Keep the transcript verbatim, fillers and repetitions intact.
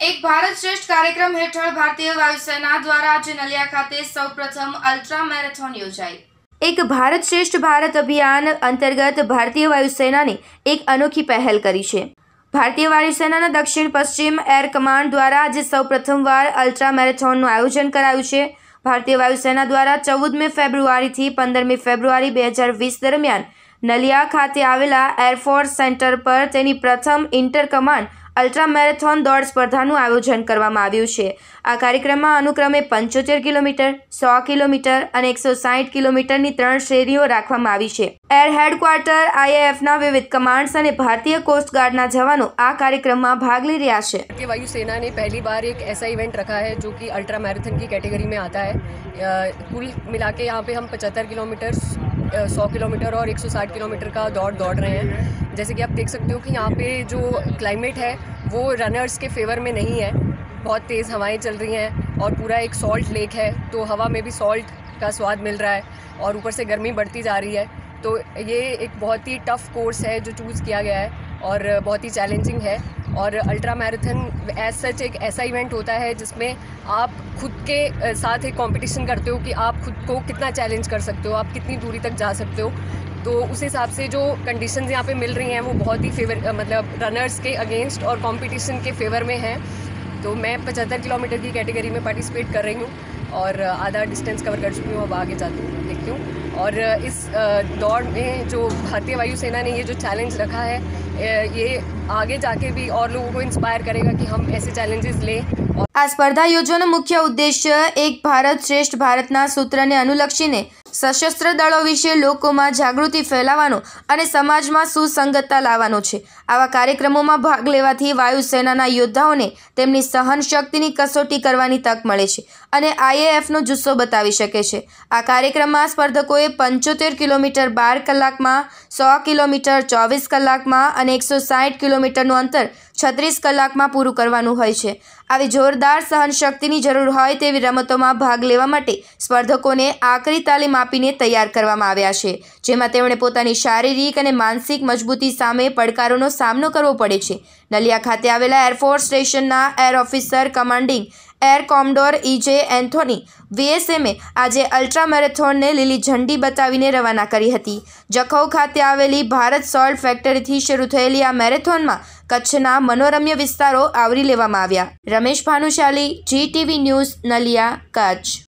એક ભારત શ્રેષ્ઠ કાર્યક્રમ હેઠળ ભારતીય વાયુસેના દ્વારા આજે નલિયા ખાતે સૌપ્રથમ અલ્ટ્રા મેરેથોન યોજાઈ। એક ભારત શ્રેષ્ઠ ભારત અભિયાન અંતર્ગત ભારતીય વાયુસેનાને એક અનોખી પહેલ કરી છે। ભારતીય વાયુસેનાના દક્ષિણ પશ્ચિમ એર કમાન્ડ દ્વારા આજે સૌપ્રથમવાર અલ્ટ્રા મેરેથોનનું આયોજન કરાયું છે। ભારતીય વાયુસેના દ્વારા ચૌદમી ફેબ્રુઆરીથી પંદરમી ફેબ્રુઆરી બે હજાર વીસ દરમિયાન નલિયા ખાતે આવેલા એરફોર્સ સેન્ટર પર તેની પ્રથમ ઇન્ટર કમાન્ડ અલ્ટ્રા મેરેથોન દોડ સ્પર્ધાનું આયોજન કરવામાં આવ્યું છે। આ કાર્યક્રમમાં અનુક્રમે પંચોતેર કિલોમીટર, સો કિલોમીટર અને એકસો સાઠ કિલોમીટરની ત્રણ શ્રેણીઓ રાખવામાં આવી છે। એર હેડક્વાર્ટર, આઈએએફના વિવિધ કમાન્ડ્સ અને ભારતીય કોસ્ટ ગાર્डના जवानों आ कार्यक्रम में भाग ले रहा है। भारतीय वायुसेना ने पहली बार एक ऐसा इवेंट रखा है जो कि अल्ट्रा मैराथन की कैटेगरी में आता है। कुल मिला के यहाँ पे हम पचहत्तर किलोमीटर, सौ किलोमीटर और एक सौ साठ किलोमीटर का दौड़ दौड़ रहे हैं। जैसे कि आप देख सकते हो कि यहाँ पे जो क्लाइमेट है वो रनर्स के फेवर में नहीं है। बहुत तेज़ हवाएं चल रही हैं और पूरा एक सॉल्ट लेक है, तो हवा में भी सॉल्ट का स्वाद मिल रहा है और ऊपर से गर्मी बढ़ती जा रही है। तो ये एक बहुत ही टफ़ कोर्स है जो चूज़ किया गया है और बहुत ही चैलेंजिंग है। और अल्ट्रा मैराथन एज सच एक ऐसा इवेंट होता है जिसमें आप खुद के साथ एक कंपटीशन करते हो कि आप खुद को कितना चैलेंज कर सकते हो, आप कितनी दूरी तक जा सकते हो। तो उस हिसाब से जो कंडीशंस यहाँ पे मिल रही हैं वो बहुत ही फेवर मतलब रनर्स के अगेंस्ट और कंपटीशन के फेवर में हैं। तो मैं पचहत्तर किलोमीटर की कैटेगरी में पार्टिसिपेट कर रही हूँ और आधा डिस्टेंस कवर कर चुकी हूँ। अब आगे जाती हूँ देखती हूँ। और इस दौड़ में जो भारतीय वायुसेना ने ये जो चैलेंज रखा है ये आगे जाके भी और लोगों को इंस्पायर करेगा कि हम ऐसे चैलेंजेस लें। आ स्पर्धा योजવાનો મુખ્ય ઉદ્દેશ્ય એક ભારત શ્રેષ્ઠ ભારતના સૂત્રને અનુલક્ષીને સશસ્ત્ર દળો વિશે લોકોમાં જાગૃતિ ફેલાવવાનો અને સમાજમાં સુસંગતતા લાવવાનો છે। આવા કાર્યક્રમોમાં ભાગ લેવાથી વાયુસેનાના યોદ્ધાઓને તેમની સહન શક્તિની કસોટી કરવાની તક મળે છે અને આઈએએફનો જુસ્સો બતાવી શકે છે। આ કાર્યક્રમમાં સ્પર્ધકોએ પંચોતેર કિલોમીટર બાર કલાકમાં, સો કિલોમીટર ચોવીસ કલાકમાં અને એકસો સાઠ કિલોમીટરનું અંતર છત્રીસ કલાકમાં પૂરું કરવાનું હોય છે। આવી જોરદાર સહનશક્તિની જરૂર હોય તેવી રમતોમાં ભાગ લેવા માટે સ્પર્ધકોને આકરી તાલીમ આપીને તૈયાર કરવામાં આવ્યા છે, જેમાં તેમણે પોતાની શારીરિક અને માનસિક મજબૂતી સામે પડકારોનો સામનો કરવો પડે છે। નલિયા ખાતે આવેલા એરફોર્સ સ્ટેશનના air officer commanding air commodore E J Anthony વીએસએમે આજે અલ્ટ્રા મેરેથોનને લીલી ઝંડી બતાવીને રવાના કરી હતી। જખૌ ખાતે આવેલી ભારત સોલ્ટ ફેક્ટરીથી શરૂ થયેલી આ મેરેથોનમાં કચ્છના મનોરમ્ય વિસ્તારો આવરી લેવામાં આવ્યા। Ramesh Bhanushali, Zee TV news, Naliya, Kutch.